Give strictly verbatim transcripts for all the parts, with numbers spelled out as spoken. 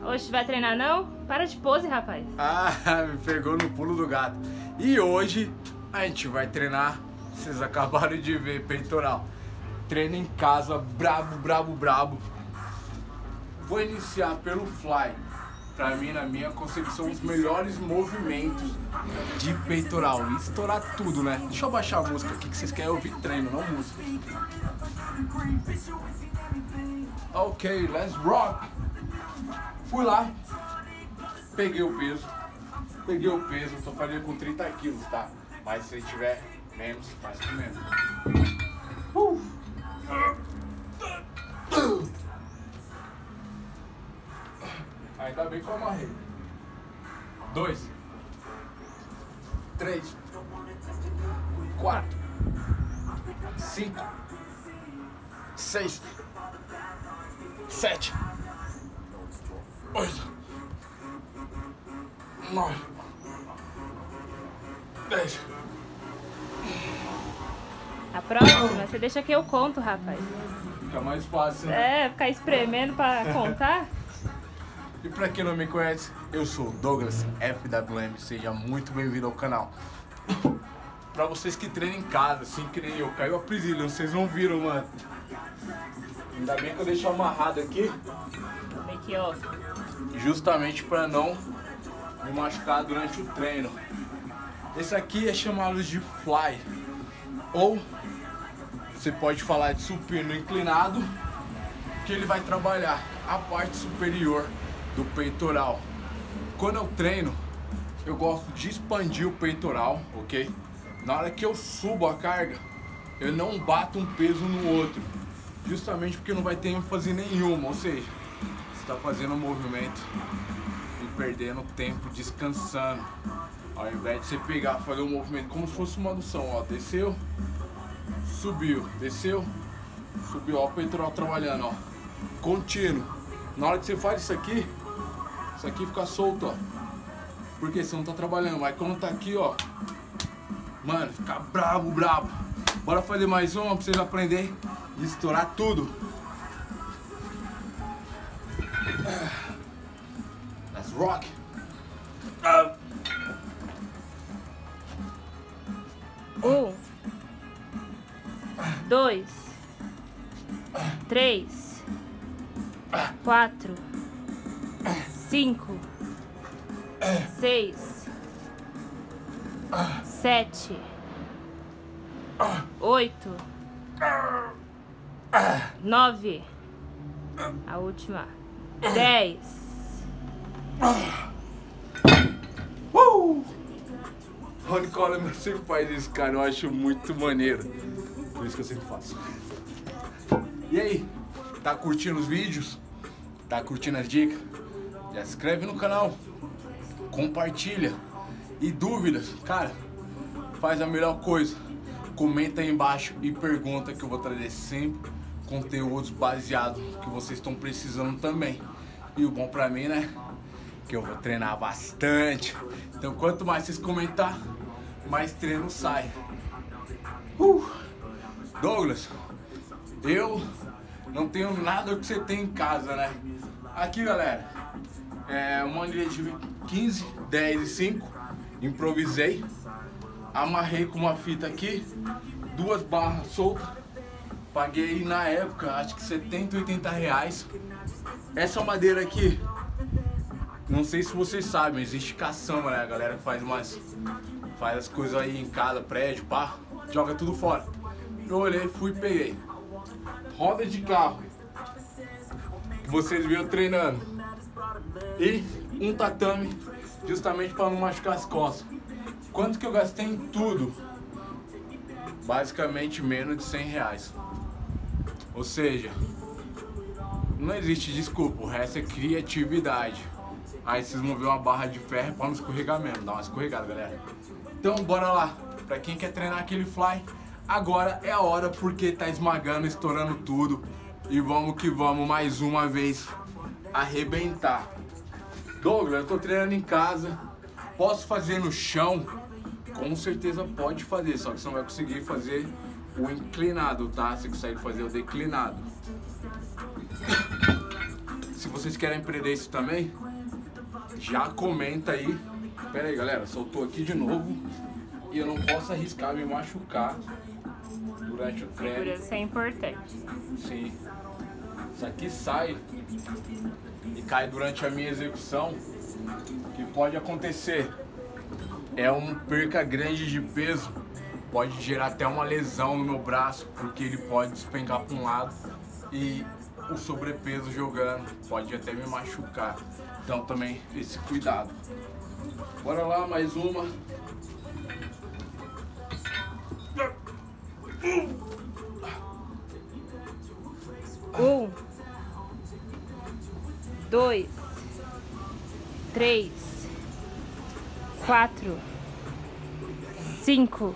Hoje vai treinar não? Para de pose, rapaz. Ah, me pegou no pulo do gato. E hoje a gente vai treinar, vocês acabaram de ver, peitoral. Treino em casa, brabo, brabo, brabo. Vou iniciar pelo fly. Pra mim, na minha concepção, os melhores movimentos de peitoral. E estourar tudo, né? Deixa eu baixar a música aqui, que vocês querem ouvir treino, não música. Ok, let's rock. Fui lá, peguei o peso. Peguei o peso, tô fazendo com trinta quilos, tá? Mas se tiver menos, faz com menos. Uh. Ainda bem que eu amarrei. Dois. Três. Quatro. Cinco. Seis. Sete. Oito. Nove. Dez. A próxima, você deixa que eu conto, rapaz. Fica mais fácil, né? É, ficar espremendo pra contar. E pra quem não me conhece, eu sou Douglas F W M, seja muito bem-vindo ao canal. Pra vocês que treinam em casa, assim que nem eu, caiu a presilha, vocês não viram, mano. Ainda bem que eu deixo amarrado aqui. Aqui, ó. Justamente pra não me machucar durante o treino. Esse aqui é chamado de fly. Ou você pode falar de supino inclinado, que ele vai trabalhar a parte superior do peitoral. Quando eu treino, eu gosto de expandir o peitoral, ok? Na hora que eu subo a carga, eu não bato um peso no outro, justamente porque não vai ter ênfase nenhuma, ou seja, você está fazendo um movimento e perdendo tempo descansando, ao invés de você pegar, fazer um movimento como se fosse uma adução, ó, desceu, subiu, desceu, subiu, ó, o peitoral trabalhando, ó, contínuo. Na hora que você faz isso aqui, isso aqui fica solto, ó, porque você não tá trabalhando, mas quando tá aqui, ó, mano, fica brabo, brabo. Bora fazer mais uma pra vocês aprenderem e estourar tudo. Let's rock. Um, dois, três, quatro, cinco, seis, sete, oito, nove, a última, dez. Uh! Ronnie Coleman sempre faz isso, cara, eu acho muito maneiro. Por isso que eu sempre faço. E aí, tá curtindo os vídeos? Tá curtindo as dicas? Já se inscreve no canal, compartilha. E dúvidas, cara, faz a melhor coisa. Comenta aí embaixo e pergunta, que eu vou trazer sempre conteúdos baseados que vocês estão precisando também. E o bom pra mim, né, que eu vou treinar bastante. Então quanto mais vocês comentar, mais treino sai. Uh! Douglas, eu não tenho nada que você tem em casa, né? Aqui, galera, é uma linha de quinze, dez e cinco. Improvisei. Amarrei com uma fita aqui, duas barras soltas. Paguei na época, acho que setenta, oitenta reais. Essa madeira aqui, não sei se vocês sabem, existe caçamba, né? A galera que faz umas, faz as coisas aí em casa, prédio, pá, joga tudo fora. Eu olhei, fui e peguei. Roda de carro, que vocês viram treinando. E um tatame, justamente para não machucar as costas. Quanto que eu gastei em tudo? Basicamente menos de cem reais. Ou seja, não existe desculpa, o resto é criatividade. Aí vocês vão ver uma barra de ferro para não escorregar mesmo, dá uma escorregada, galera. Então bora lá, pra quem quer treinar aquele fly, agora é a hora, porque tá esmagando, estourando tudo. E vamos que vamos, mais uma vez, arrebentar. Douglas, eu tô treinando em casa, posso fazer no chão? Com certeza pode fazer, só que você não vai conseguir fazer o inclinado, tá? Você consegue fazer o declinado. Se você vocês querem aprender isso também, já comenta aí. Pera aí, galera, soltou aqui de novo e eu não posso arriscar me machucar durante o treino. Segurança é importante. Sim. Isso aqui sai e cai durante a minha execução. O que pode acontecer é uma perca grande de peso, pode gerar até uma lesão no meu braço, porque ele pode despencar para um lado e o sobrepeso jogando pode até me machucar. Então também esse cuidado. Bora lá, mais uma. Um, dois, três, quatro, cinco,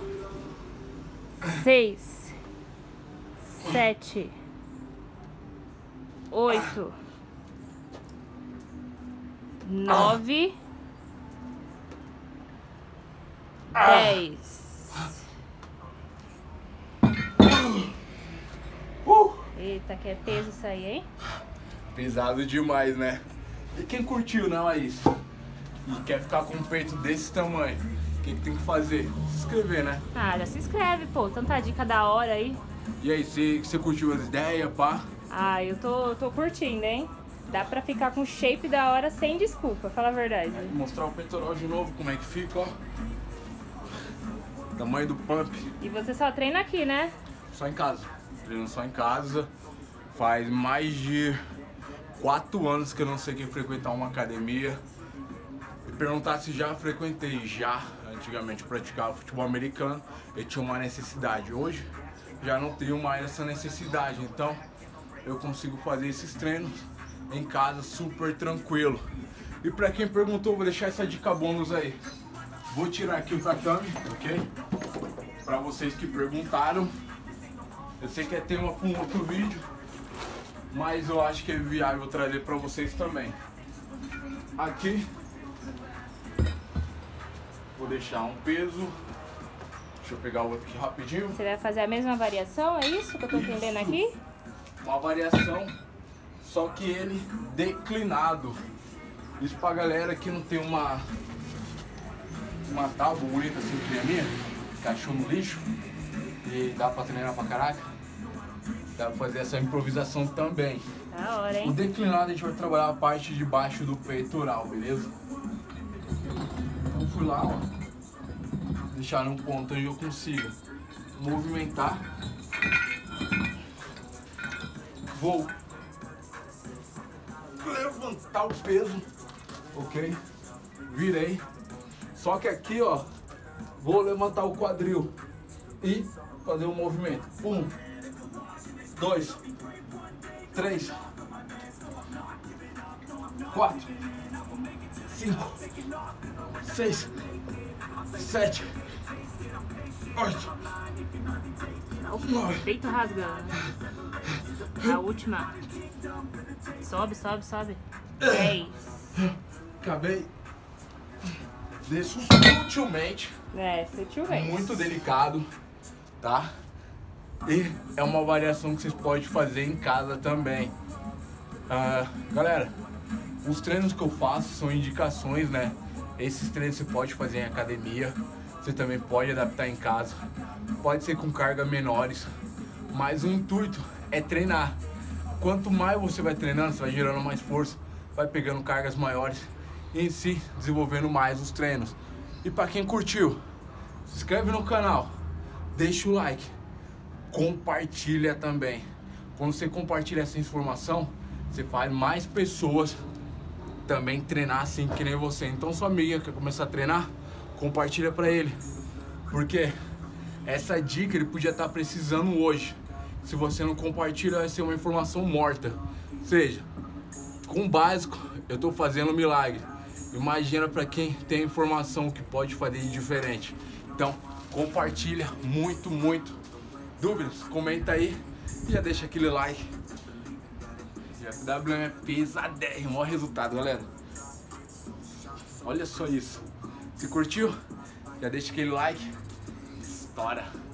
seis, sete, oito, nove, dez. Uh! Eita, que é peso isso aí, hein? Pesado demais, né? E quem curtiu, não é isso? E quer ficar com um peito desse tamanho, o que, que tem que fazer? Se inscrever, né? Ah, já se inscreve, pô. Tanta dica da hora aí. E aí, você, você curtiu as ideias, pá? Ah, eu tô, tô curtindo, hein? Dá pra ficar com shape da hora sem desculpa, fala a verdade. Vou mostrar o peitoral de novo, como é que fica, ó. Tamanho do pump. E você só treina aqui, né? Só em casa. Treino só em casa. Faz mais de quatro anos que eu não sei quem frequentar uma academia. E perguntar se já frequentei, já. Antigamente eu praticava futebol americano, eu tinha uma necessidade. Hoje já não tenho mais essa necessidade, então eu consigo fazer esses treinos em casa super tranquilo. E pra quem perguntou, vou deixar essa dica bônus aí. Vou tirar aqui o tatame, ok? Pra vocês que perguntaram. Eu sei que é tema para um outro vídeo, mas eu acho que é viável trazer para vocês também. Aqui vou deixar um peso. Deixa eu pegar o outro aqui rapidinho. Você vai fazer a mesma variação, é isso que eu tô Isso. entendendo aqui? Uma variação, só que ele declinado. Isso pra galera que não tem uma uma tábua bonita assim que nem a minha, que achou no lixo. E dá pra treinar pra caraca. Dá pra fazer essa improvisação também. Da hora, O hein? declinado a gente vai trabalhar a parte de baixo do peitoral, beleza? Então fui lá, ó. Deixar num ponto onde eu consigo movimentar. Vou levantar o peso, ok? Virei. Só que aqui, ó, vou levantar o quadril e fazer um movimento. Um, dois, três, quatro, cinco, seis, sete, oito, nove. Peito rasgando. A última. Sobe, sobe, sobe. Dez. Acabei. Desço sutilmente. É, sutilmente. Muito delicado, tá? E é uma variação que vocês podem fazer em casa também. Ah, galera, os treinos que eu faço são indicações, né? Esses treinos você pode fazer em academia, você também pode adaptar em casa, pode ser com cargas menores, mas o intuito é treinar. Quanto mais você vai treinando, você vai gerando mais força, vai pegando cargas maiores e em si desenvolvendo mais os treinos. E para quem curtiu, se inscreve no canal, deixa o like, compartilha também. Quando você compartilha essa informação, você faz mais pessoas também treinar assim que nem você. Então sua amiga quer começar a treinar, compartilha para ele, porque essa dica ele podia estar precisando hoje. Se você não compartilha, vai ser uma informação morta. Ou seja, com o básico eu tô fazendo um milagre. Imagina para quem tem informação que pode fazer de diferente. Então compartilha muito, muito. Dúvidas? Comenta aí e já deixa aquele like. E F W M é pesadérrimo, maior resultado, galera. Olha só isso. Se curtiu? Já deixa aquele like. Estoura.